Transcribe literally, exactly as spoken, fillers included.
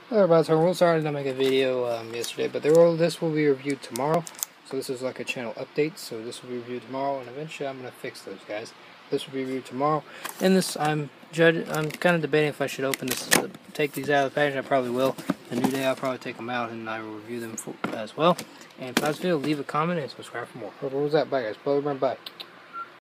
Hello everybody, so we're sorry I didn't make a video um, yesterday, but there will, this will be reviewed tomorrow. So this is like a channel update, so this will be reviewed tomorrow, and eventually I'm going to fix those guys. This will be reviewed tomorrow. And this, I'm judge, I'm kind of debating if I should open this, uh, take these out of the package. I probably will. The new day I'll probably take them out and I will review them for, as well. And if you guys feel, leave a comment and subscribe for more. What was that? Bye guys. Bye, bye.